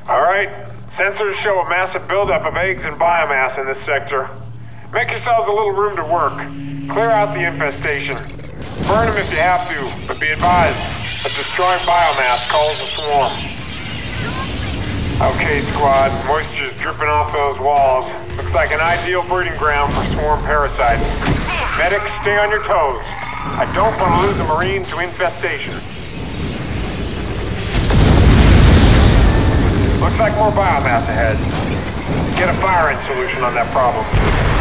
All right. Sensors show a massive buildup of eggs and biomass in this sector. Make yourselves a little room to work. Clear out the infestation. Burn them if you have to, but be advised that destroying biomass calls a swarm. Okay, squad. Moisture's dripping off those walls. Looks like an ideal breeding ground for swarm parasites. Medics, stay on your toes. I don't want to lose a Marine to infestation. Looks like more biomass ahead. Get a firing solution on that problem.